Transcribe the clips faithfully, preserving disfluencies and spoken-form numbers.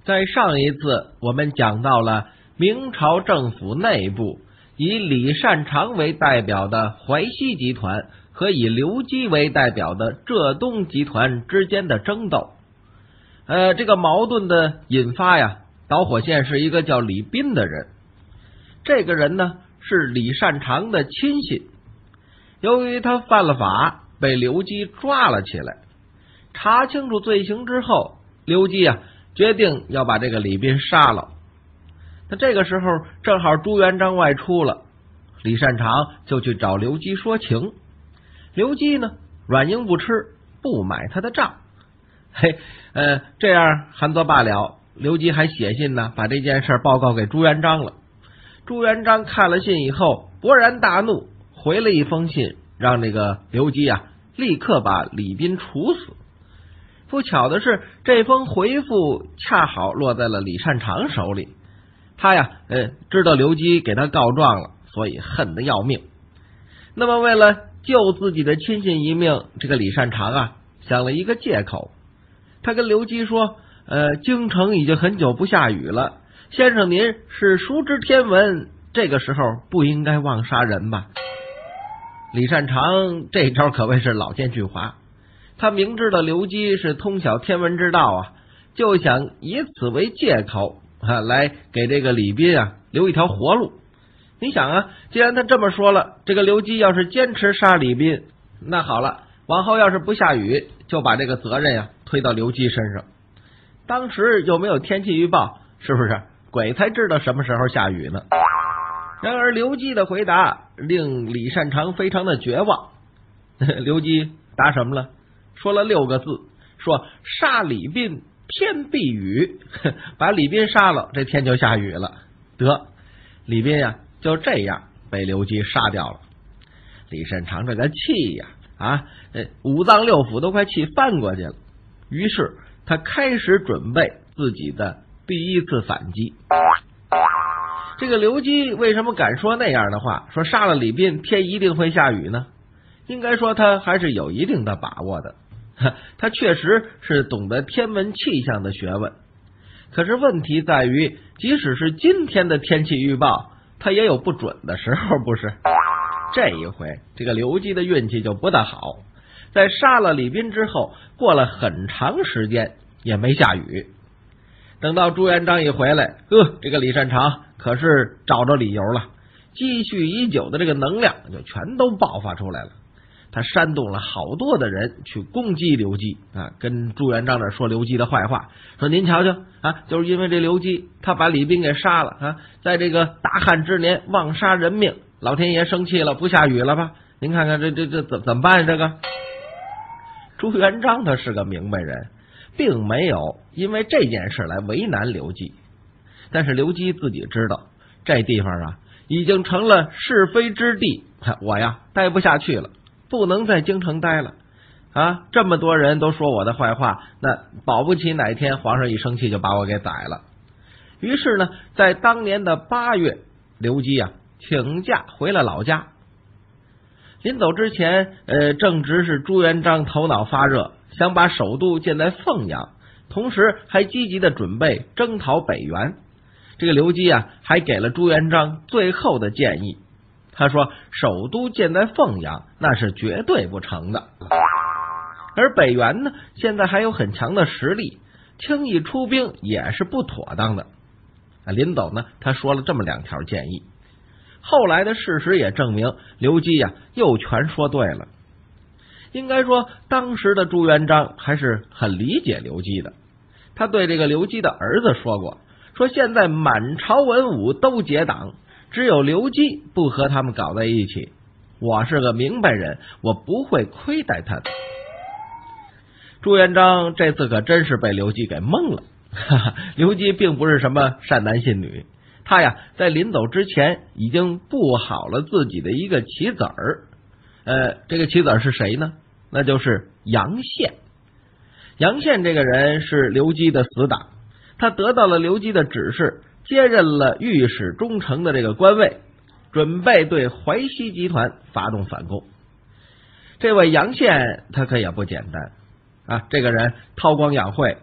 在上一次我们讲到了明朝政府内部以李善长为代表的淮西集团和以刘基为代表的浙东集团之间的争斗。呃，这个矛盾的引发呀，导火线是一个叫李斌的人。这个人呢是李善长的亲信，由于他犯了法，被刘基抓了起来。查清楚罪行之后，刘基啊决定要把这个李斌杀了。那这个时候正好朱元璋外出了，李善长就去找刘基说情。刘基呢软硬不吃，不买他的账。嘿，呃，这样还则罢了，刘基还写信呢，把这件事报告给朱元璋了。朱元璋看了信以后勃然大怒，回了一封信，让这个刘基啊立刻把李斌处死。不巧的是，这封回复恰好落在了李善长手里。他呀，呃，知道刘基给他告状了，所以恨得要命。那么为了救自己的亲信一命，这个李善长啊想了一个借口。他跟刘基说，呃，京城已经很久不下雨了，先生您是熟知天文，这个时候不应该妄杀人吧。李善长这招可谓是老奸巨猾，他明知道刘基是通晓天文之道啊，就想以此为借口啊，来给这个李斌啊留一条活路。你想啊，既然他这么说了，这个刘基要是坚持杀李斌，那好了，往后要是不下雨，就把这个责任啊推到刘基身上。当时又没有天气预报，是不是鬼才知道什么时候下雨呢？然而刘基的回答令李善长非常的绝望。刘基答什么了？说了六个字，说杀李斌天必雨，把李斌杀了，这天就下雨了。得，李斌呀、啊、就这样被刘基杀掉了。李善长这个气呀啊，五脏六腑都快气翻过去了。于是他开始准备自己的第一次反击。这个刘基为什么敢说那样的话，说杀了李斌天一定会下雨呢？应该说他还是有一定的把握的，他确实是懂得天文气象的学问。可是问题在于，即使是今天的天气预报，他也有不准的时候，不是？这一回这个刘基的运气就不大好，在杀了李斌之后，过了很长时间也没下雨。等到朱元璋一回来，呃，这个李善长可是找着理由了，积蓄已久的这个能量就全都爆发出来了。他煽动了好多的人去攻击刘基啊，跟朱元璋这说刘基的坏话，说您瞧瞧啊，就是因为这刘基他把李斌给杀了啊，在这个大旱之年妄杀人命，老天爷生气了，不下雨了吧？您看看这这这怎怎么办？这个朱元璋他是个明白人，并没有因为这件事来为难刘基，但是刘基自己知道这地方啊已经成了是非之地，我呀待不下去了，不能在京城待了啊！这么多人都说我的坏话，那保不齐哪天皇上一生气就把我给宰了。于是呢，在当年的八月，刘基啊请假回了老家。临走之前，呃，正值是朱元璋头脑发热，想把首都建在凤阳，同时还积极的准备征讨北元。这个刘基啊，还给了朱元璋最后的建议。他说，首都建在凤阳，那是绝对不成的。而北元呢，现在还有很强的实力，轻易出兵也是不妥当的。临走呢，他说了这么两条建议。后来的事实也证明，刘基呀、啊、又全说对了。应该说，当时的朱元璋还是很理解刘基的。他对这个刘基的儿子说过，说现在满朝文武都结党，只有刘基不和他们搞在一起。我是个明白人，我不会亏待他的。朱元璋这次可真是被刘基给蒙了。哈哈，刘基并不是什么善男信女，他呀在临走之前已经布好了自己的一个棋子儿。呃，这个棋子儿是谁呢？那就是杨宪。杨宪这个人是刘基的死党，他得到了刘基的指示，接任了御史中丞的这个官位，准备对淮西集团发动反攻。这位杨宪他可也不简单啊，这个人韬光养晦，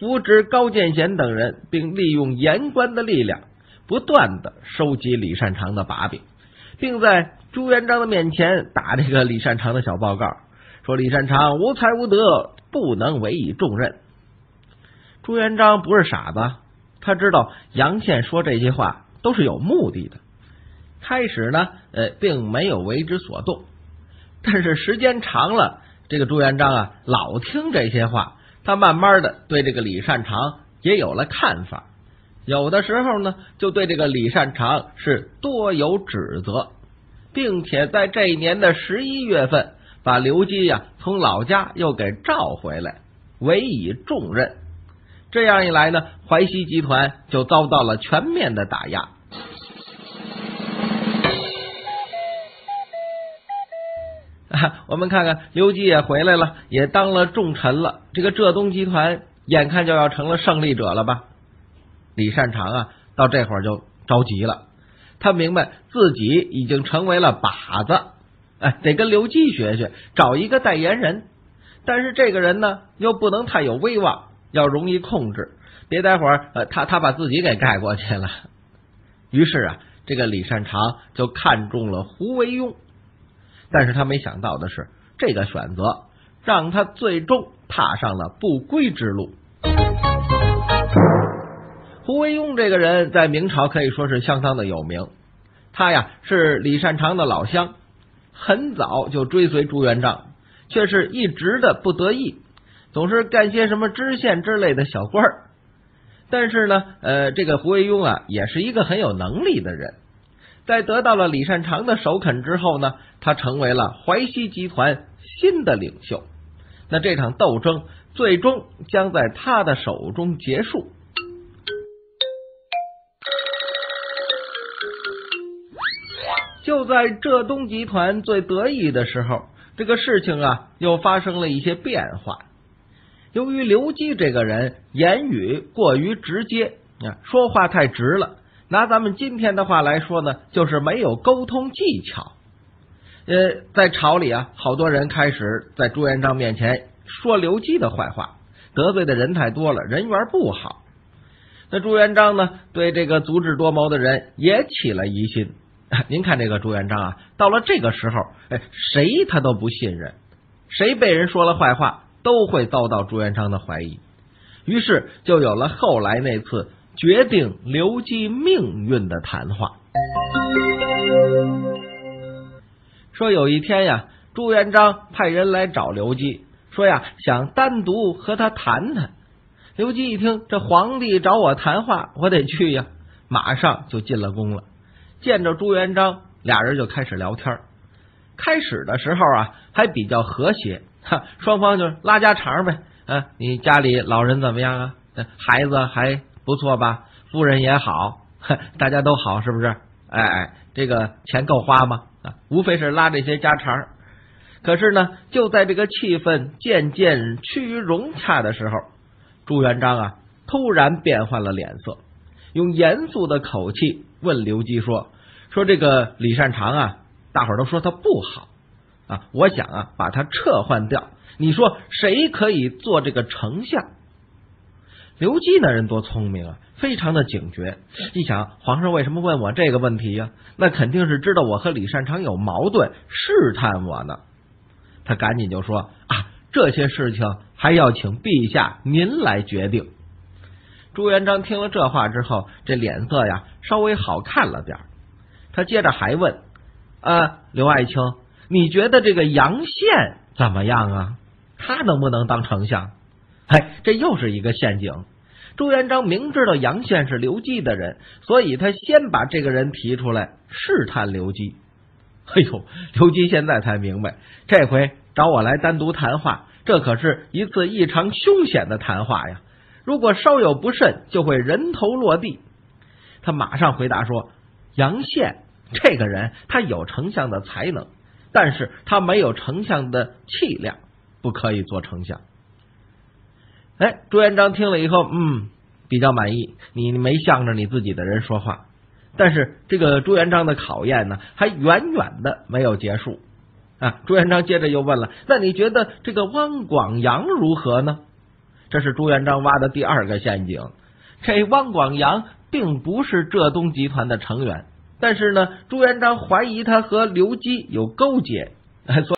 扶植高见贤等人，并利用言官的力量，不断的收集李善长的把柄，并在朱元璋的面前打这个李善长的小报告，说李善长无才无德，不能委以重任。朱元璋不是傻子，他知道杨宪说这些话都是有目的的。开始呢，呃，并没有为之所动，但是时间长了，这个朱元璋啊，老听这些话，他慢慢的对这个李善长也有了看法，有的时候呢，就对这个李善长是多有指责，并且在这一年的十一月份，把刘基呀、啊、从老家又给召回来，委以重任。这样一来呢，淮西集团就遭到了全面的打压。啊、我们看看刘基也回来了，也当了重臣了，这个浙东集团眼看就要成了胜利者了吧？李善长啊，到这会儿就着急了，他明白自己已经成为了靶子，哎，得跟刘基学学，找一个代言人。但是这个人呢，又不能太有威望，要容易控制，别待会儿呃，他他把自己给盖过去了。于是啊，这个李善长就看中了胡惟庸，但是他没想到的是，这个选择让他最终踏上了不归之路。胡惟庸这个人在明朝可以说是相当的有名，他呀是李善长的老乡，很早就追随朱元璋，却是一直的不得意，总是干些什么知县之类的小官儿。但是呢，呃，这个胡惟庸啊，也是一个很有能力的人。在得到了李善长的首肯之后呢，他成为了淮西集团新的领袖。那这场斗争最终将在他的手中结束。就在浙东集团最得意的时候，这个事情啊又发生了一些变化。由于刘基这个人言语过于直接，说话太直了，拿咱们今天的话来说呢，就是没有沟通技巧。呃，在朝里啊，好多人开始在朱元璋面前说刘基的坏话，得罪的人太多了，人缘不好。那朱元璋呢，对这个足智多谋的人也起了疑心。您看这个朱元璋啊，到了这个时候，哎，谁他都不信任，谁被人说了坏话，都会遭到朱元璋的怀疑。于是就有了后来那次决定刘基命运的谈话。说有一天呀，朱元璋派人来找刘基，说呀，想单独和他谈谈。刘基一听，这皇帝找我谈话，我得去呀，马上就进了宫了。见着朱元璋，俩人就开始聊天。开始的时候啊，还比较和谐，哈，双方就拉家常呗。啊，你家里老人怎么样啊？孩子还不错吧？夫人也好，大家都好，是不是？哎哎，这个钱够花吗？啊，无非是拉这些家常。可是呢，就在这个气氛渐渐趋于融洽的时候，朱元璋啊突然变换了脸色，用严肃的口气问刘基说：“说这个李善长啊，大伙儿都说他不好啊，我想啊把他撤换掉。你说谁可以做这个丞相？”刘基那人多聪明啊，非常的警觉。一想，皇上为什么问我这个问题呀、啊？那肯定是知道我和李善长有矛盾，试探我呢。他赶紧就说：“啊，这些事情还要请陛下您来决定。”朱元璋听了这话之后，这脸色呀稍微好看了点。他接着还问：“啊，刘爱卿，你觉得这个杨宪怎么样啊？他能不能当丞相？”哎，这又是一个陷阱。朱元璋明知道杨宪是刘基的人，所以他先把这个人提出来试探刘基。哎呦，刘基现在才明白，这回找我来单独谈话，这可是一次异常凶险的谈话呀！如果稍有不慎，就会人头落地。他马上回答说：“杨宪这个人，他有丞相的才能，但是他没有丞相的气量，不可以做丞相。”哎，朱元璋听了以后，嗯，比较满意，你没向着你自己的人说话。但是这个朱元璋的考验呢，还远远的没有结束啊！朱元璋接着又问了：“那你觉得这个汪广洋如何呢？” 这是朱元璋挖的第二个陷阱。这汪广洋并不是浙东集团的成员，但是呢，朱元璋怀疑他和刘基有勾结，所